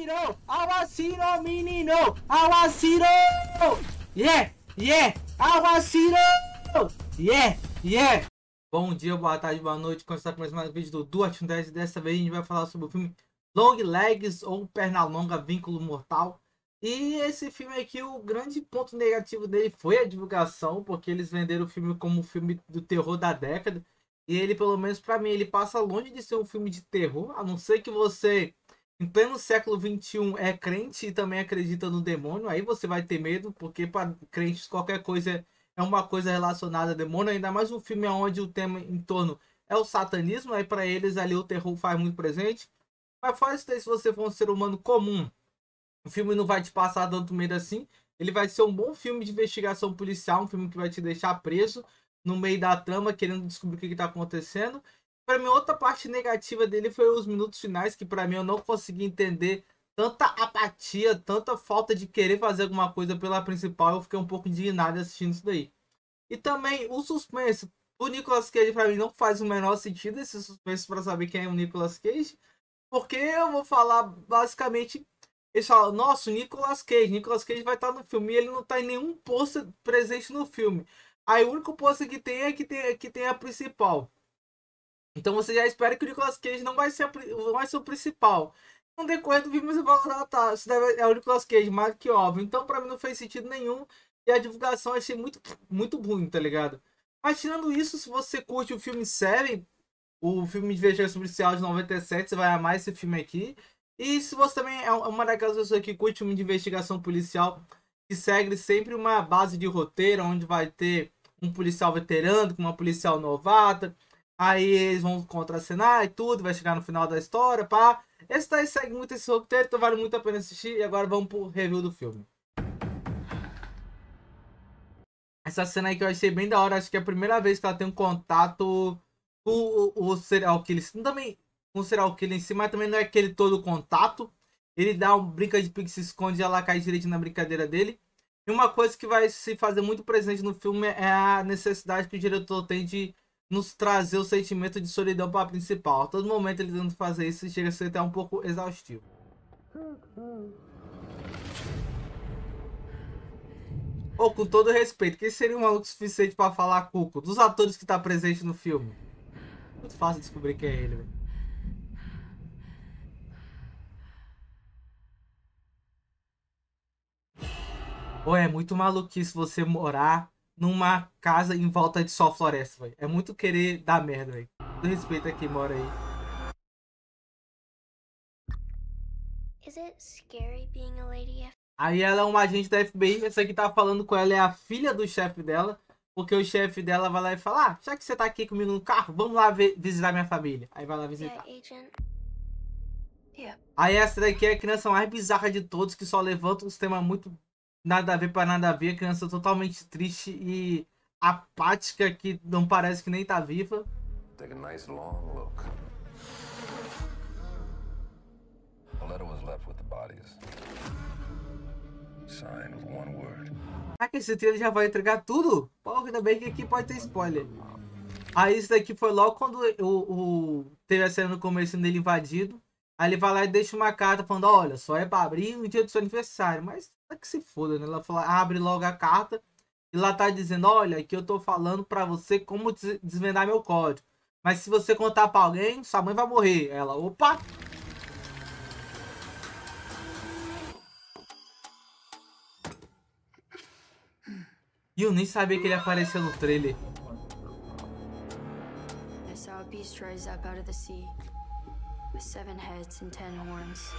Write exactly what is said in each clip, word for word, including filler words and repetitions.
Awashiro! Awashiro, menino! Awashiro! Yeah! Yeah! Awashiro! Yeah! Yeah! Bom dia, boa tarde, boa noite. Começar com mais um vídeo do Duarte dez e dessa vez a gente vai falar sobre o filme Long Legs ou Pernalonga, Vínculo Mortal. E esse filme aqui, o grande ponto negativo dele foi a divulgação, porque eles venderam o filme como um filme do terror da década. E ele, pelo menos pra mim, ele passa longe de ser um filme de terror, a não ser que você, em pleno século vinte e um, é crente e também acredita no demônio. Aí você vai ter medo, porque para crentes qualquer coisa é uma coisa relacionada a demônio, ainda mais um filme onde o tema em torno é o satanismo. Aí para eles ali o terror faz muito presente. Mas fora isso daí, se você for um ser humano comum, o filme não vai te passar tanto medo assim. Ele vai ser um bom filme de investigação policial, um filme que vai te deixar preso no meio da trama, querendo descobrir o que está acontecendo. Para mim, outra parte negativa dele foi os minutos finais, que para mim eu não consegui entender tanta apatia, tanta falta de querer fazer alguma coisa pela principal. Eu fiquei um pouco indignado assistindo isso daí. E também o suspense. O Nicolas Cage, para mim, não faz o menor sentido esse suspense para saber quem é o Nicolas Cage. Porque eu vou falar basicamente... Eles falam, nossa, o Nicolas Cage. Nicolas Cage vai estar no filme e ele não está em nenhum pôster presente no filme. Aí o único pôster que tem é que tem, que tem a principal. Então você já espera que o Nicolas Cage não vai ser, a, não vai ser o principal. No decorrer do filme você fala, ah, tá, isso deve, é o Nicolas Cage, mais que óbvio. Então pra mim não fez sentido nenhum. E a divulgação eu achei muito, muito ruim, tá ligado? Mas tirando isso, se você curte o filme Seven, o filme de investigação policial de noventa e sete, você vai amar esse filme aqui. E se você também é uma daquelas pessoas que curte filme de investigação policial, que segue sempre uma base de roteiro, onde vai ter um policial veterano com uma policial novata, aí eles vão contracenar e tudo, vai chegar no final da história, pá. Esse daí segue muito esse roteiro, então vale muito a pena assistir. E agora vamos pro review do filme. Essa cena aí que eu achei bem da hora, acho que é a primeira vez que ela tem um contato com o, o serial killer. Também com o serial killer em si, mas também não é aquele todo contato. Ele dá um brinca de pique, se esconde e ela cai direito na brincadeira dele. E uma coisa que vai se fazer muito presente no filme é a necessidade que o diretor tem de nos trazer o sentimento de solidão para a principal. A todo momento ele tenta fazer isso e chega a ser até um pouco exaustivo. Ou, com todo respeito, quem seria um maluco suficiente para falar Cuco? Dos atores que tá presente no filme. Muito fácil descobrir quem é ele, velho. Pô, é muito maluquice você morar numa casa em volta de só floresta, velho. É muito querer dar merda, velho. Com respeito a quem mora aí. Is it scary being a lady F? Aí ela é uma agente da F B I. Essa que tá falando com ela é a filha do chefe dela. Porque o chefe dela vai lá e fala: ah, já que você tá aqui comigo no carro, vamos lá ver, visitar minha família. Aí vai lá visitar. Yeah, agent. Yeah. Aí essa daqui é a criança mais bizarra de todos, que só levanta uns temas muito nada a ver para nada a ver. A criança totalmente triste e apática, que não parece que nem tá viva. Take a nice long look. A letter was left with the bodies. Signed with one word. Ah, que esse trailer já vai entregar tudo? Porra, ainda bem que aqui pode ter spoiler. Aí isso daqui foi logo quando o, o teve a cena no começo dele invadido. Aí ele vai lá e deixa uma carta falando: olha, só é pra abrir no dia do seu aniversário. Mas é que se foda, né? Ela fala, abre logo a carta e lá tá dizendo: olha, aqui eu tô falando pra você como des desvendar meu código. Mas se você contar pra alguém, sua mãe vai morrer. Ela, opa! E eu nem sabia que ele apareceu no trailer. I saw a beast rise up out of the sea with seven heads and ten horns.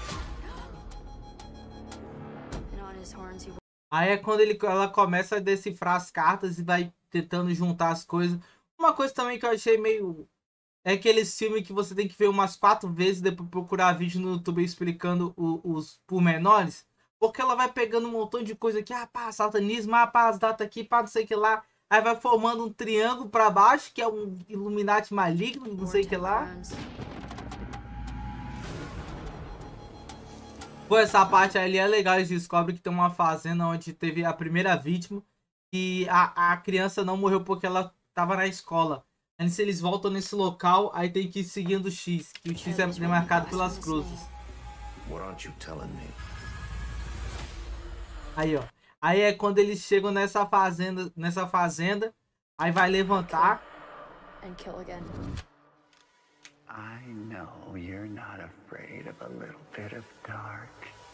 And on his horns he... Aí é quando ele, ela começa a decifrar as cartas e vai tentando juntar as coisas. Uma coisa também que eu achei meio... é aquele filme que você tem que ver umas quatro vezes, depois procurar vídeo no YouTube explicando o, os pormenores. Porque ela vai pegando um montão de coisa aqui. Ah, pá, satanismo. Ah, pá, as datas aqui. Pá, não sei o que lá. Aí vai formando um triângulo pra baixo, que é um Illuminati maligno, não sei o que lá. Pô, essa parte ali é legal. Eles descobrem que tem uma fazenda onde teve a primeira vítima. E a, a criança não morreu porque ela tava na escola. Aí se eles voltam nesse local, aí tem que ir seguindo o X. Que o X é marcado pelas cruzes. What aren't you telling me? Aí, ó. Aí é quando eles chegam nessa fazenda, nessa fazenda, aí vai levantar. And kill again. I know you're not afraid of a little bit of dark.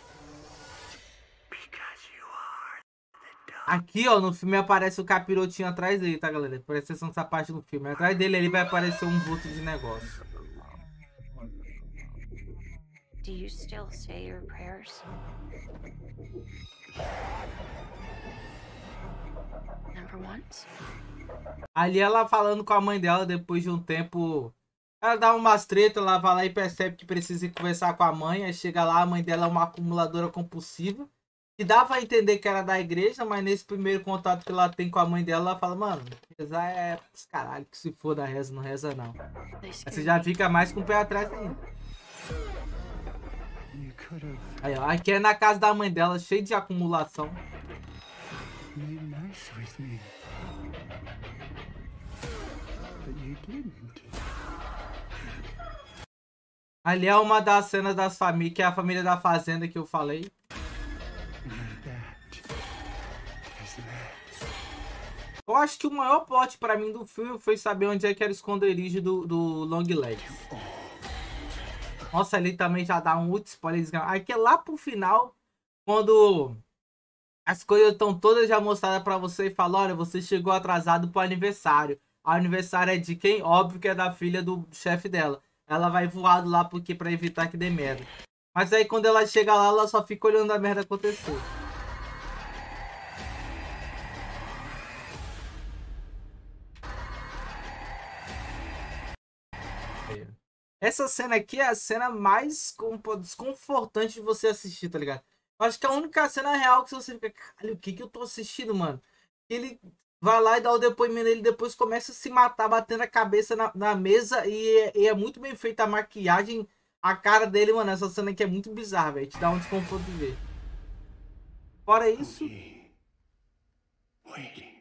Because you are the dark. Aqui, ó, no filme aparece o capirotinho atrás dele, tá, galera? Presta atenção nessa parte do filme. Atrás dele, ele vai aparecer um vulto de negócio. Do you still say your prayers? Number ones? Ali ela falando com a mãe dela depois de um tempo. Ela dá umas tretas, ela vai lá e percebe que precisa conversar com a mãe. Aí chega lá, a mãe dela é uma acumuladora compulsiva. E dava a entender que era da igreja, mas nesse primeiro contato que ela tem com a mãe dela, ela fala, mano, rezar é pros caralho, que se for da reza, não reza não. Aí você já fica mais com o pé atrás ainda. You could have Aí, ó, aqui é na casa da mãe dela, cheio de acumulação. made nice with me. But you didn't. Ali é uma das cenas das famílias, que é a família da fazenda que eu falei. And that is that. Eu acho que o maior plot pra mim do filme foi saber onde é que era o esconderijo do, do Long Legs. Nossa, ali também já dá um outro spoiler. Aqui é lá pro final, quando as coisas estão todas já mostradas pra você e fala, olha, você chegou atrasado pro aniversário. O aniversário é de quem? Óbvio que é da filha do chefe dela. Ela vai voado lá porque pra evitar que dê merda. Mas aí quando ela chega lá, ela só fica olhando a merda acontecer. Essa cena aqui é a cena mais desconfortante de você assistir, tá ligado? Eu acho que é a única cena real que você fica, caralho, o que que eu tô assistindo, mano? Ele vai lá e dá o depoimento, ele depois começa a se matar, batendo a cabeça na, na mesa e é, e é muito bem feita a maquiagem, a cara dele, mano. Essa cena aqui é muito bizarra, velho. Te dá um desconforto de ver. Fora isso... Okay. Waiting.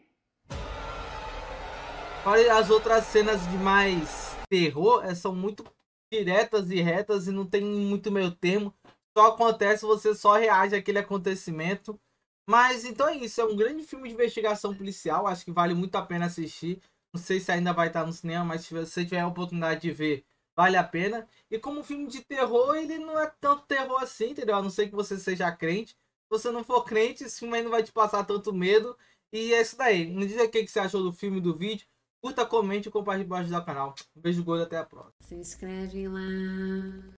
Fora as outras cenas de mais terror, é, são muito diretas e retas e não tem muito meio termo. Só acontece, você só reage àquele acontecimento. Mas então é isso, é um grande filme de investigação policial, acho que vale muito a pena assistir. Não sei se ainda vai estar no cinema, mas se você tiver a oportunidade de ver, vale a pena. E como filme de terror, ele não é tanto terror assim, entendeu? A não ser que você seja crente. Se você não for crente, esse filme aí não vai te passar tanto medo. E é isso daí. Me diz aí o que você achou do filme e do vídeo. Curta, comente e compartilhe para ajudar o canal. Um beijo gordo, até a próxima. Se inscreve lá.